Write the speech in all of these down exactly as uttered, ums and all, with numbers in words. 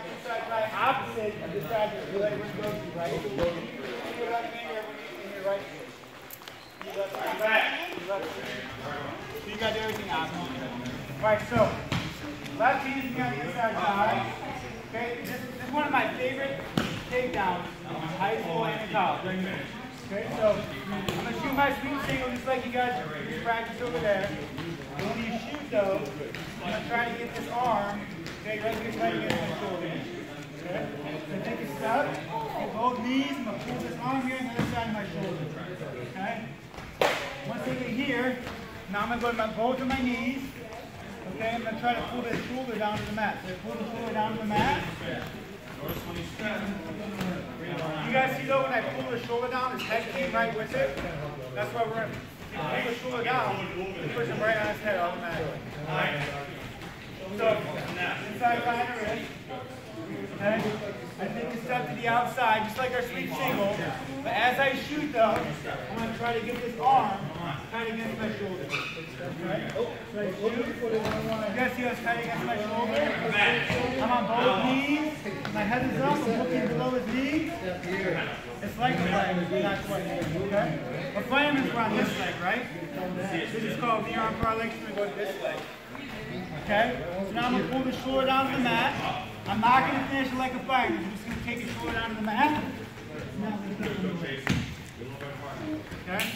inside right opposite of the side that your leg goes to, right? In your left finger, in your right foot. You left finger back. You left finger. So you got everything out. Right, so left hand is on the inside side. Okay, this, this is one of my favorite takedowns in high school and in college. Okay, so I'm going to shoot my sweep single just like you guys just practice over there. When you shoot though, I'm going to try to get this arm, okay, right here, right against my shoulder. Okay? So take a step, get both knees, I'm going to pull this arm here on the other side of my shoulder. Okay? Once I get here, now I'm going to go to my, both of my knees. Okay, I'm going to try to pull this shoulder down to the mat. So I pull the shoulder down to the mat. You guys see though when I pull the shoulder down, his head came right with it. That's why we're going to pull the shoulder down, the person right on his head automatically. So, inside behind the wrist. Okay? I take a step to the outside, just like our sweep single. But as I shoot though, I'm going to try to get this arm tight against my shoulder. Okay? So I shoot. You guys see how it's tight against my shoulder? I'm on both knees. My head is up. I'm looking below his knee. It's like a fireman, but not quite. Okay? A fireman's are on this leg, right? This is called the arm bar leg. So we go to this leg. Okay? So now I'm going to pull the shoulder down to the mat. I'm not going to finish it like a fireman. I'm just going to take the shoulder down to the mat. Okay?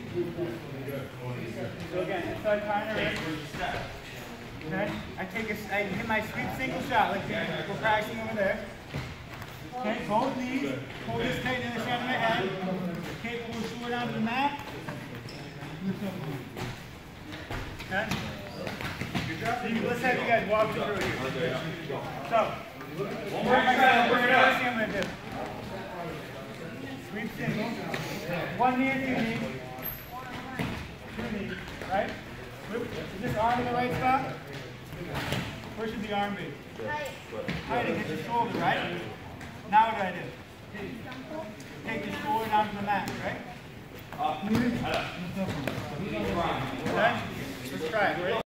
So again, inside behind the wrist. Okay? I take a, I hit my sweep single shot like we're practicing over there. Okay, both knees. Hold this tight in the side of my head. Okay, pull the shoulder down to the mat. Okay? So you, let's have you guys walk through here. So, one more time. We're going to do. Sweep single. One knee and two knees. Two knees, right? Is this arm in the right spot? Where should the arm be? Right against the shoulder, right? Now what do I do? Take the shoulder down to the mat, right? Okay? Let's try it. Ready?